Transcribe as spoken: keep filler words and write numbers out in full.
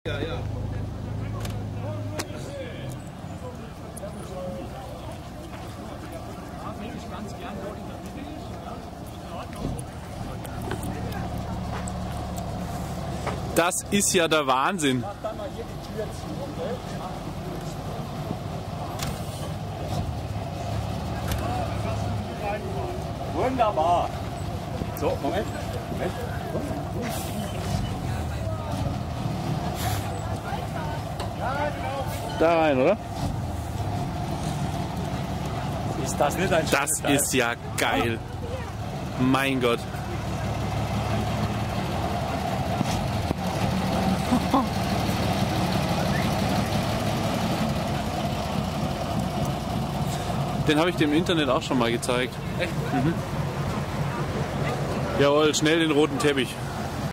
Ja, ja. Das ist ja der Wahnsinn. Wunderbar. So, Moment. Moment. Da rein, oder? Ist das nicht ein Das ist ja geil. Mein Gott. Den habe ich dir im Internet auch schon mal gezeigt. Echt? Mhm. Jawohl, schnell den roten Teppich.